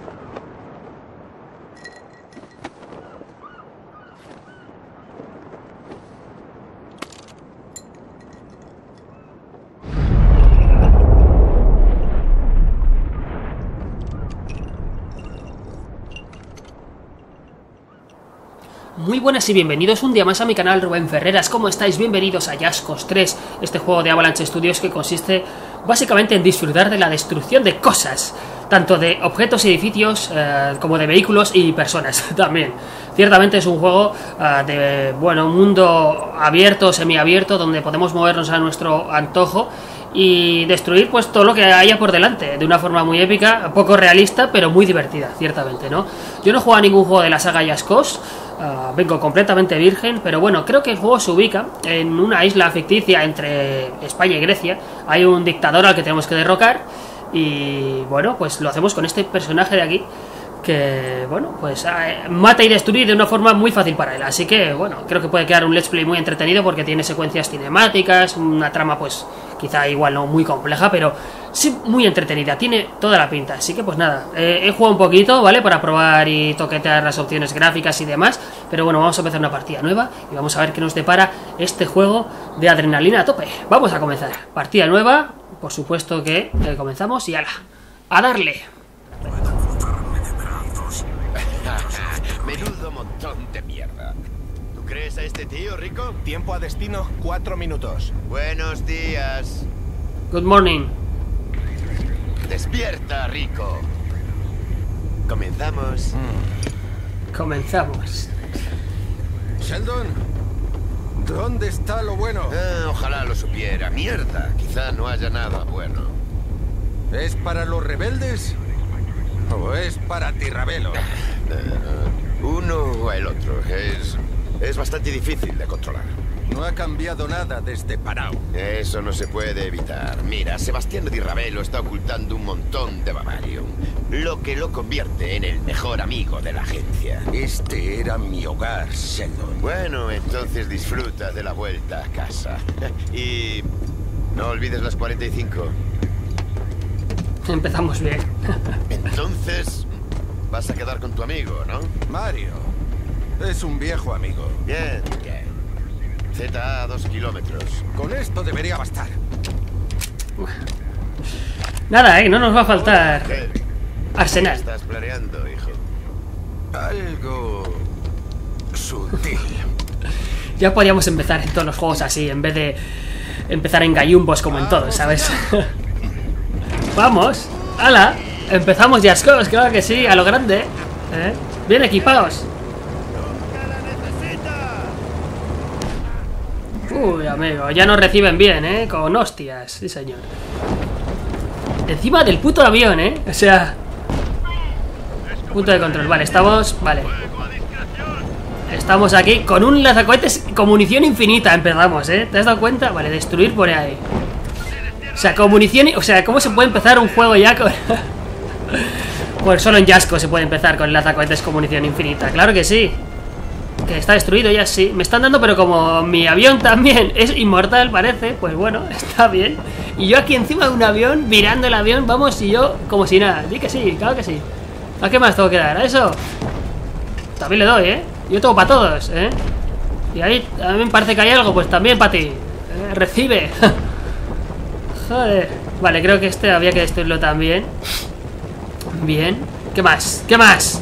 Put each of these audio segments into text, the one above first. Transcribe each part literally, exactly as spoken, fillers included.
Muy buenas y bienvenidos un día más a mi canal, Rubén Ferreras. ¿Cómo estáis? Bienvenidos a Just Cause tres, este juego de Avalanche Studios que consiste básicamente en disfrutar de la destrucción de cosas, tanto de objetos y edificios eh, como de vehículos y personas también. Ciertamente es un juego uh, de, bueno, mundo abierto, semiabierto, donde podemos movernos a nuestro antojo y destruir pues todo lo que haya por delante, de una forma muy épica, poco realista, pero muy divertida, ciertamente, ¿no? Yo no he jugado a ningún juego de la saga Just Cause, uh, vengo completamente virgen, pero bueno, creo que el juego se ubica en una isla ficticia entre España y Grecia. Hay un dictador al que tenemos que derrocar y, bueno, pues lo hacemos con este personaje de aquí, que, bueno, pues eh, mata y destruye de una forma muy fácil para él. Así que, bueno, creo que puede quedar un let's play muy entretenido porque tiene secuencias cinemáticas, una trama pues quizá igual no muy compleja, pero sí muy entretenida, tiene toda la pinta. Así que pues nada, eh, he jugado un poquito, ¿vale? Para probar y toquetear las opciones gráficas y demás, pero bueno, vamos a empezar una partida nueva y vamos a ver qué nos depara este juego de adrenalina a tope. Vamos a comenzar, partida nueva, por supuesto que eh, comenzamos y ala, a darle. Menudo montón de mierda. ¿Tú crees a este tío, Rico? Tiempo a destino, cuatro minutos. Buenos días. Good morning. Despierta, Rico. Comenzamos. Mm. Comenzamos. Sheldon, ¿dónde está lo bueno? Ah, ojalá lo supiera. Mierda, quizá no haya nada bueno. ¿Es para los rebeldes o es para Tirabelo? Uh, uno o el otro. Es, es bastante difícil de controlar. No ha cambiado nada desde Parao. Eso no se puede evitar. Mira, Sebastián Di Ravelo está ocultando un montón de Bavarium, lo que lo convierte en el mejor amigo de la agencia. Este era mi hogar, Sheldon. Bueno, entonces disfruta de la vuelta a casa. Y no olvides las cuarenta y cinco. Empezamos bien. Entonces, vas a quedar con tu amigo, ¿no? Mario es un viejo amigo. Bien, bien. Z A a dos kilómetros. Con esto debería bastar. Nada, eh, no nos va a faltar ¿Qué arsenal. estás planeando, hijo? Algo sutil. Ya podríamos empezar en todos los juegos así, en vez de empezar en gallumbos como en todos, ¿sabes? Vamos, ¡hala! Empezamos Just Cause, claro que sí, a lo grande, ¿eh? Bien equipados. Uy, amigo, ya nos reciben bien, ¿eh? Con hostias, sí señor. Encima del puto avión, ¿eh? O sea, punto de control, vale, estamos, vale. Estamos aquí con un lanzacohetes con munición infinita, empezamos, ¿eh? ¿Te has dado cuenta? Vale, destruir por ahí. O sea, con munición, o sea, ¿cómo se puede empezar un juego ya con...? Pues solo en Just Cause se puede empezar con el lanzacohetes con munición infinita, claro que sí. Que está destruido ya, sí. Me están dando, pero como mi avión también es inmortal, parece, pues bueno, está bien. Y yo aquí encima de un avión, mirando el avión, vamos, y yo como si nada. Di que sí, claro que sí. ¿A qué más tengo que dar? ¿A eso? También le doy, ¿eh? Yo tengo para todos, ¿eh? Y ahí a mí me parece que hay algo, pues también para ti. ¿Eh? Recibe. Joder. Vale, creo que este había que destruirlo también. Bien. ¿Qué más? ¿Qué más?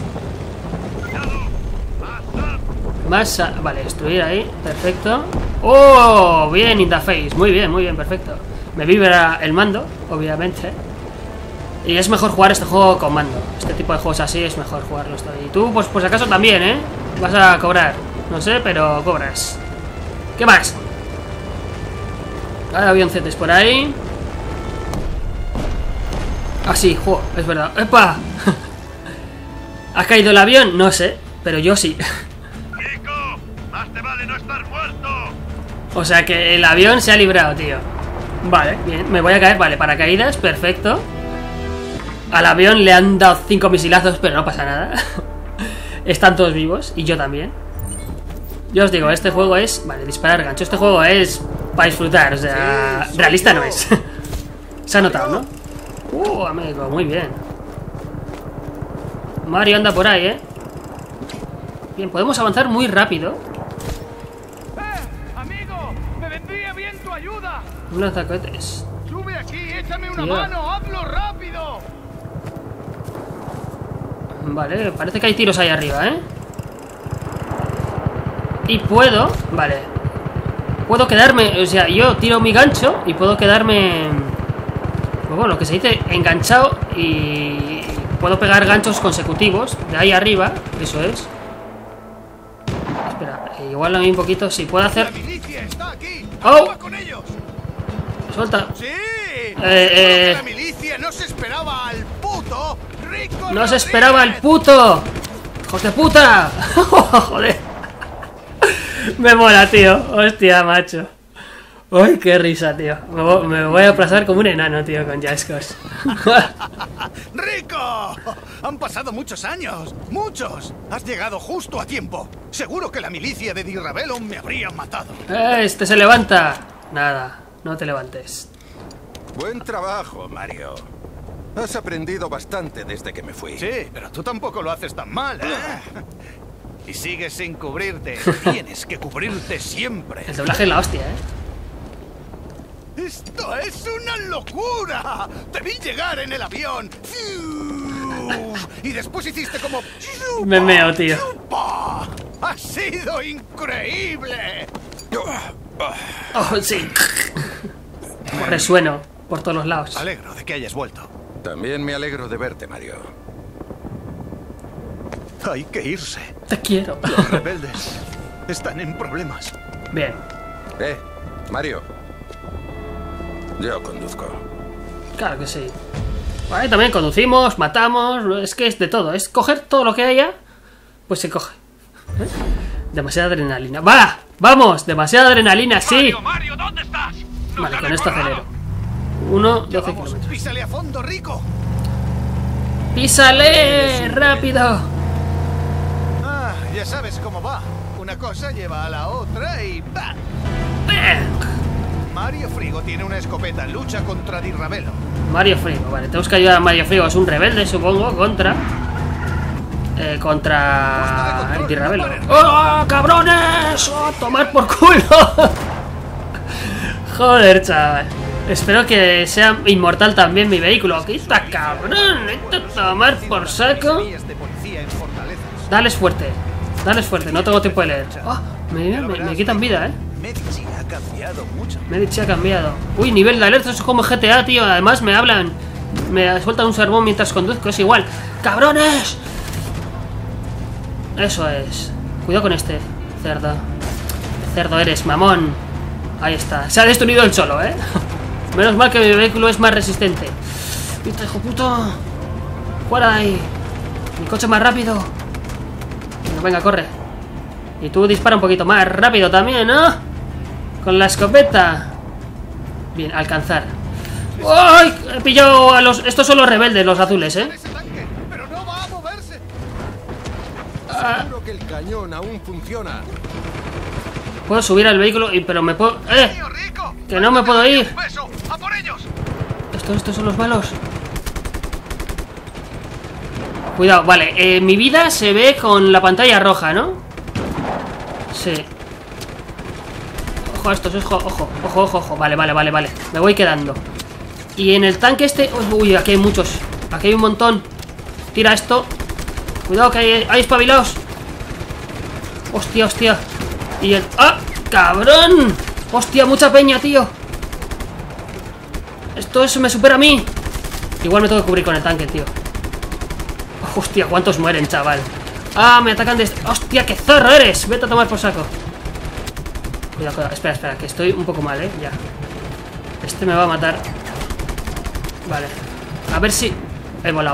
Más, vale, destruir ahí, perfecto. ¡Oh! Bien, interface, muy bien, muy bien, perfecto. Me vibra el mando, obviamente. Y es mejor jugar este juego con mando. Este tipo de juegos así es mejor jugarlo. Y tú, pues por si acaso también, ¿eh? Vas a cobrar, no sé, pero cobras. ¿Qué más? Hay avioncetes por ahí. Ah, sí, juego, es verdad. ¡Epa! ¿Ha caído el avión? No sé, pero yo sí. Más te vale no estar muerto. O sea que el avión se ha librado, tío. Vale, bien, me voy a caer, vale, paracaídas, perfecto. Al avión le han dado cinco misilazos, pero no pasa nada. Están todos vivos, y yo también. Yo os digo, este juego es... Vale, disparar gancho, este juego es para disfrutar, o sea, sí, realista no es. Se ha notado, ¿no? Uh, amigo, muy bien. Mario anda por ahí, ¿eh? Bien, podemos avanzar muy rápido. ¡Eh! ¡Amigo! ¡Me vendría bien tu ayuda! Un lanzacohetes. ¡Sube aquí! ¡Échame una Tío. mano! ¡Hazlo rápido! Vale, parece que hay tiros ahí arriba, ¿eh? Y puedo... Vale. Puedo quedarme... O sea, yo tiro mi gancho y puedo quedarme... Pues bueno, lo que se dice, enganchado y... Puedo pegar ganchos consecutivos de ahí arriba. Eso es. Espera, igual a mí un poquito... Si puedo hacer... ¡La milicia está aquí! ¡Oh! ¡Acaba con ellos! Suelta. ¡Sí! Eh, Seguro eh. que la milicia no se esperaba al puto Rico ¡No se Rodríguez. esperaba el puto! ¡Hijos de puta! ¡Joder! Me mola, tío. Hostia, macho. Uy, qué risa, tío. Me voy, me voy a aplazar como un enano, tío, con Jaskos. ¡Rico! Han pasado muchos años. ¡Muchos! Has llegado justo a tiempo. Seguro que la milicia de Dirravelon me habría matado. Este se levanta. Nada, no te levantes. Buen trabajo, Mario. Has aprendido bastante desde que me fui. Sí, pero tú tampoco lo haces tan mal, ¿eh? Y sigues sin cubrirte. Tienes que cubrirte siempre. El doblaje es la hostia, ¿eh? ¡Esto es una locura! Te vi llegar en el avión. Y después hiciste como... Me meo, tío. ¡Chupa! ¡Ha sido increíble! Oh, sí. Como resueno por todos los lados. Alegro de que hayas vuelto. También me alegro de verte, Mario. Hay que irse. Te quiero. Los rebeldes están en problemas. Bien. Eh, Mario. Yo conduzco. Claro que sí. Vale, también conducimos, matamos. Es que es de todo. Es coger todo lo que haya. Pues se coge. ¿Eh? Demasiada adrenalina. ¡Va! ¡Vamos! Demasiada adrenalina, sí. Mario, Mario, ¿dónde estás? ¡Nos Vale, han con esto encontrado! acelero. Uno, Ya doce vamos, kilómetros. písale a fondo, Rico. ¡Písale! ¡Rápido! Ah, ya sabes cómo va. Una cosa lleva a la otra y ¡bam! ¡Bang! Mario Frigo tiene una escopeta. Lucha contra Dirravelon. Mario Frigo, vale, tenemos que ayudar a Mario Frigo. Es un rebelde, supongo, contra... Eh, contra... el Dirravelon. ¡Oh, cabrones! ¡Oh, tomar por culo! Joder, chaval. Espero que sea inmortal también mi vehículo. Aquí está, cabrón. Necesito tomar por saco. Vías de policía en fortalezas. Dales fuerte. Dales fuerte, no tengo tiempo de leer. Oh, me, me, me quitan vida, eh. Medici ha cambiado mucho. Medici ha cambiado. Uy, nivel de alerta, es como G T A, tío. Además me hablan. Me sueltan un sermón mientras conduzco, es igual. ¡Cabrones! Eso es. Cuidado con este cerdo. Cerdo eres, mamón. Ahí está. Se ha destruido el solo, ¿eh? Menos mal que mi vehículo es más resistente. ¡Puta, hijo puto! ¡Fuera de ahí! Mi coche más rápido. Bueno, venga, corre. Y tú dispara un poquito más rápido también, ¿no? Con la escopeta. Bien, alcanzar. ¡Ay! He pillado a los... Estos son los rebeldes, los azules, ¿eh? Ese tanque, pero no va a moverse. Seguro que el cañón aún funciona. Puedo subir al vehículo, y pero me puedo... ¡Eh! Tío Rico, Que no me puedo ir. beso, a por ellos. Estos, estos son los malos. Cuidado, vale. Eh, mi vida se ve con la pantalla roja, ¿no? Sí. Ojo a estos, ojo, ojo, ojo, ojo, ojo. Vale, vale, vale, vale. Me voy quedando. Y en el tanque este... Uy, aquí hay muchos. Aquí hay un montón. Tira esto. Cuidado que hay, hay espabilados. Hostia, hostia. Y el... ¡Ah! ¡Cabrón! Hostia, mucha peña, tío. Esto eso me supera a mí. Igual me tengo que cubrir con el tanque, tío. Hostia, cuántos mueren, chaval. Ah, me atacan de... Hostia, qué zorro eres. Vete a tomar por saco. Cuidado, cuidado. Espera, espera, que estoy un poco mal, eh. Ya. Este me va a matar. Vale. A ver si... He volado.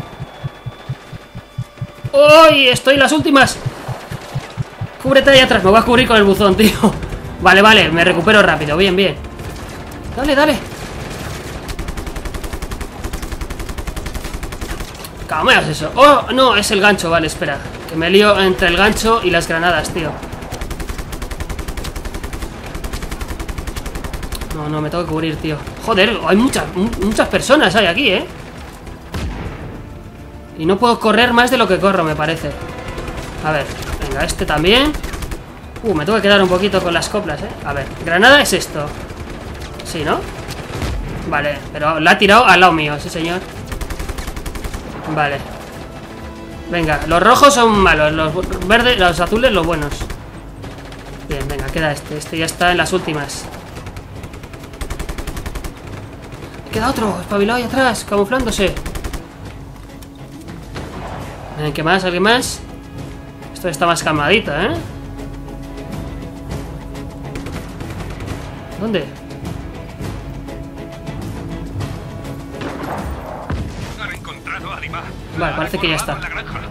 ¡Uy! Estoy en las últimas. Cúbrete ahí atrás. Me voy a cubrir con el buzón, tío. Vale, vale. Me recupero rápido. Bien, bien. Dale, dale. ¿Cómo es eso? ¡Oh! No, es el gancho. Vale, espera. Que me lío entre el gancho y las granadas, tío. No, no, me tengo que cubrir, tío. Joder, hay muchas, muchas personas hay aquí, ¿eh? Y no puedo correr más de lo que corro, me parece. A ver, venga, este también. Uh, me tengo que quedar un poquito con las coplas, eh. A ver, granada es esto. Sí, ¿no? Vale, pero la ha tirado al lado mío, sí señor. Vale. Venga, los rojos son malos, los verdes, los azules, los buenos. Bien, venga, queda este. Este ya está en las últimas. Queda otro, espabilado ahí atrás, camuflándose. Ven, ¿qué más? ¿Alguien más? Esto está más calmadito, ¿eh? ¿Dónde? Vale, parece que ya está.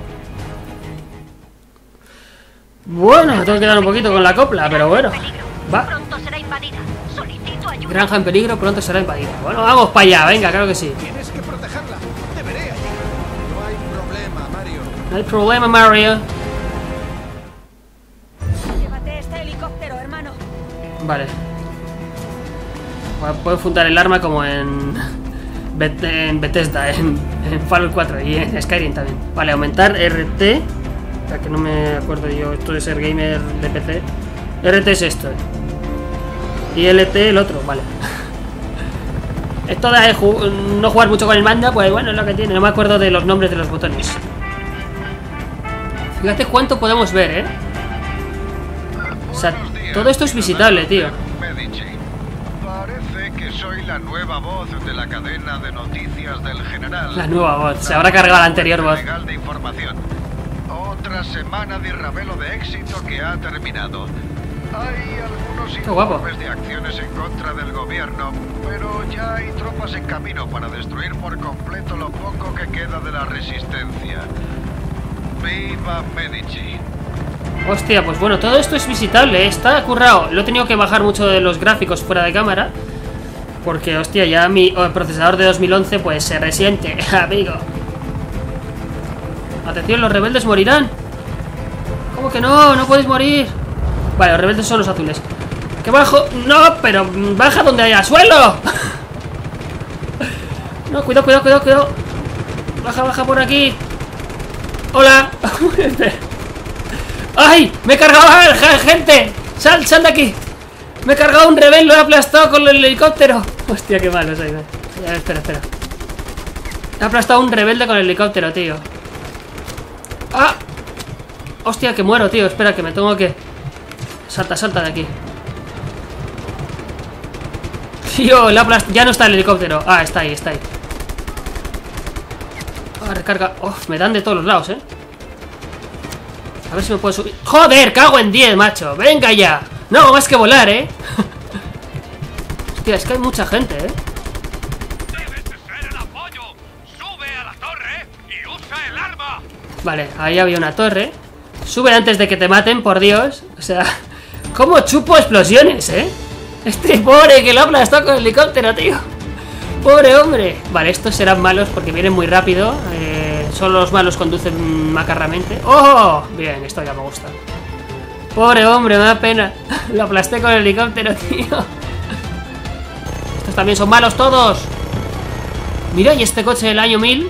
Bueno, me tengo que quedar un poquito con la copla, pero bueno. Va. Granja en peligro, pronto será invadida. Bueno, vamos para allá, venga, claro que sí. Tienes que protegerla. Deberé ayudar. No hay problema, Mario. No hay problema, Mario. Llévate este helicóptero, hermano. Vale. Puedo fundar el arma como en, Bet en Bethesda, en, en Fallout cuatro y en Skyrim también. Vale, aumentar R T. Ya que no me acuerdo yo, esto de ser gamer de P C. R T es esto. Y L T el otro, vale. Esto de ju no jugar mucho con el mando, pues bueno, es lo que tiene. No me acuerdo de los nombres de los botones. Fíjate cuánto podemos ver, ¿eh? O sea, todo esto es visitable, tío. Parece que soy la nueva voz de la cadena de noticias del general. La nueva voz, se habrá cargado la anterior voz. Legal de información. Otra semana de Irravelo de éxito que ha terminado. Hay algunos Qué guapo. informes de acciones en contra del gobierno, pero ya hay tropas en camino para destruir por completo lo poco que queda de la resistencia. ¡Viva Medici! Hostia, pues bueno, todo esto es visitable, ¿eh? Está currado. Lo he tenido que bajar mucho de los gráficos fuera de cámara, porque, hostia, ya mi oh, procesador de dos mil once pues se resiente, amigo. Atención, los rebeldes morirán. ¿Cómo que no? No puedes morir. Vale, los rebeldes son los azules. ¡Que bajo! ¡No! Pero baja donde haya suelo. No, cuidado, cuidado, cuidado, cuidado. Baja, baja por aquí. Hola. ¡Ay! ¡Me he cargado a gente! ¡Sal, sal de aquí! Me he cargado a un rebelde, lo he aplastado con el helicóptero. Hostia, qué malo soy. Ya, espera, espera. He aplastado a un rebelde con el helicóptero, tío. ¡Ah! Hostia, que muero, tío. Espera, que me tengo que... Salta, salta de aquí. Tío, le aplast... ya no está el helicóptero. Ah, está ahí, está ahí. Ah, recarga. Uf, me dan de todos los lados, eh. A ver si me puedo subir. ¡Joder! ¡Cago en diez, macho! ¡Venga ya! No, más que volar, eh. Hostia, es que hay mucha gente, eh. ¡Debes de ser el apoyo! ¡Sube a la torre y usa el arma! Vale, ahí había una torre. Sube antes de que te maten, por Dios. O sea, ¿cómo chupo explosiones, eh? Este pobre que lo ha aplastado con el helicóptero, tío. Pobre hombre. Vale, estos serán malos porque vienen muy rápido. eh, Solo los malos conducen macarramente. ¡Oh! Bien, esto ya me gusta. Pobre hombre, me da pena. Lo aplasté con el helicóptero, tío. Estos también son malos todos. Mira, y este coche del año mil.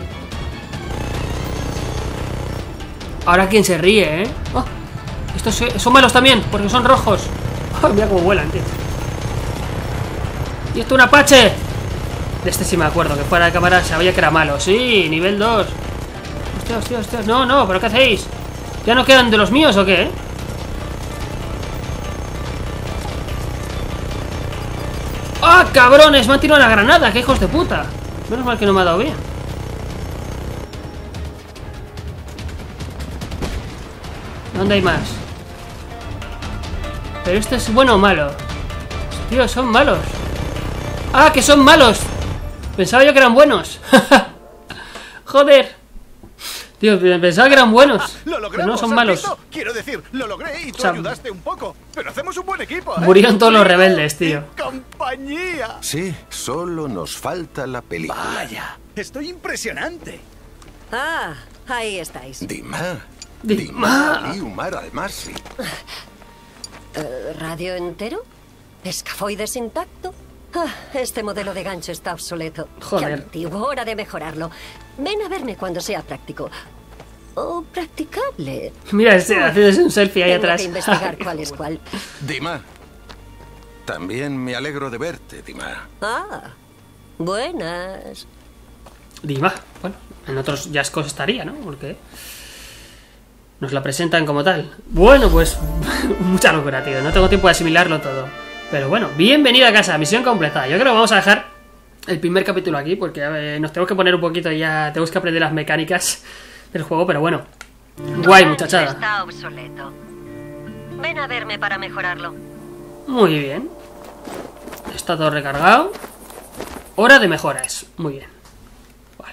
Ahora quién se ríe, ¿eh? Oh, estos son malos también, porque son rojos. Oh, mira cómo vuelan, tío. Y esto un Apache. De este sí me acuerdo, que fuera de cámara sabía que era malo. Sí, nivel dos. Hostia, hostia, hostia. No, no, ¿pero qué hacéis? ¿Ya no quedan de los míos o qué? ¡Ah, cabrones! Me han tirado una granada, qué hijos de puta. Menos mal que no me ha dado bien. ¿Dónde hay más? Pero este es bueno o malo. Tío, son malos. ¡Ah, que son malos! Pensaba yo que eran buenos. Joder. Tío, pensaba que eran buenos. Lo logramos, pero no son ¿has malos. visto? Quiero decir, lo logré y tú O sea, ayudaste un poco. Pero hacemos un buen equipo, ¿eh? Murieron todos los rebeldes, tío. ¡Y compañía! Sí, solo nos falta la película. Vaya, estoy impresionante. Ah, ahí estáis. Dima. Dima. Ali Umar Almasi. Eh, ¿Radio entero? ¿Escafoides intacto? Ah, este modelo de gancho está obsoleto. Joder. Qué antiguo, hora de mejorarlo. Ven a verme cuando sea práctico. O practicable. Mira, este, haciéndose un selfie ahí Tengo atrás. que investigar cuál es cuál. Dima. También me alegro de verte, Dima. Ah, buenas. Dima. Bueno, en otros Jaskos estaría, ¿no? Porque nos la presentan como tal. Bueno, pues mucha locura, tío. No tengo tiempo de asimilarlo todo. Pero bueno, bienvenido a casa, misión completada. Yo creo que vamos a dejar el primer capítulo aquí porque eh, nos tenemos que poner un poquito y ya tenemos que aprender las mecánicas del juego, pero bueno. Guay, muchachada. Está obsoleto. Ven a verme para mejorarlo. Muy bien. Está todo recargado. Hora de mejoras. Muy bien. Vale.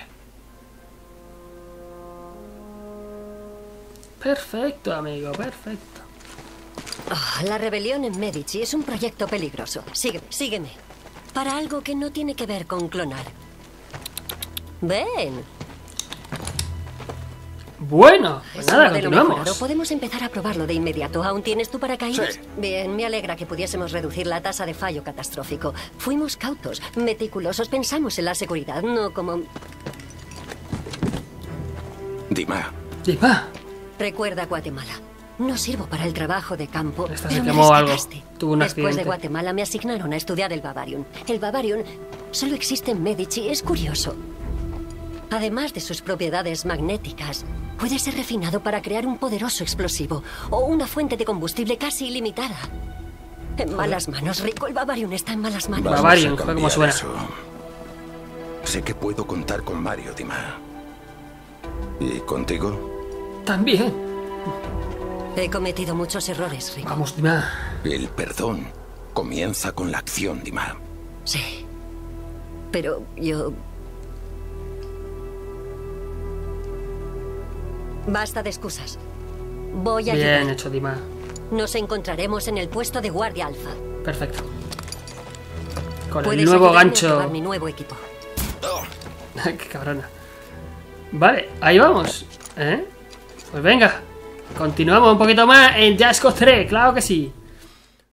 Perfecto, amigo, perfecto. Oh, la rebelión en Medici es un proyecto peligroso. Sígueme, sígueme. Para algo que no tiene que ver con clonar. Ven. Bueno, pues Es un nada, modelo continuamos. mejorado. Podemos empezar a probarlo de inmediato. ¿Aún tienes tu paracaídas? Sí. Bien, me alegra que pudiésemos reducir la tasa de fallo catastrófico. Fuimos cautos, meticulosos, pensamos en la seguridad, no como... Dima. Dima. Recuerda Guatemala. No sirvo para el trabajo de campo, Esta pero se me quemó algo. rescataste. Tuvo un Después accidente. de Guatemala me asignaron a estudiar el Bavarium. El Bavarium solo existe en Medici, es curioso. Además de sus propiedades magnéticas, puede ser refinado para crear un poderoso explosivo o una fuente de combustible casi ilimitada. En malas manos, Rico, el Bavarium está en malas manos. Vamos Bavarium, a joder, cómo cambiar suena. eso. Sé que puedo contar con Mario, Dima. ¿Y contigo? También. He cometido muchos errores, Rico. Vamos, Dima. El perdón comienza con la acción, Dima. Sí. Pero yo... Basta de excusas. Voy a Bien ayudar. hecho, Dima. Nos encontraremos en el puesto de guardia alfa. Perfecto. Con el Puedes nuevo ayudarme a gancho. probar mi nuevo equipo. Qué cabrona. Vale, ahí vamos. ¿Eh? Pues venga. Continuamos un poquito más en Jaskos tres, claro que sí.